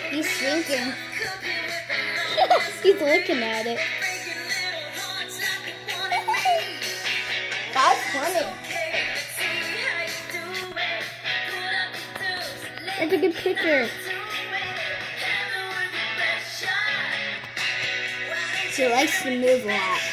He's thinking. He's looking at it. That's funny. That's a good picture. She likes to move a lot.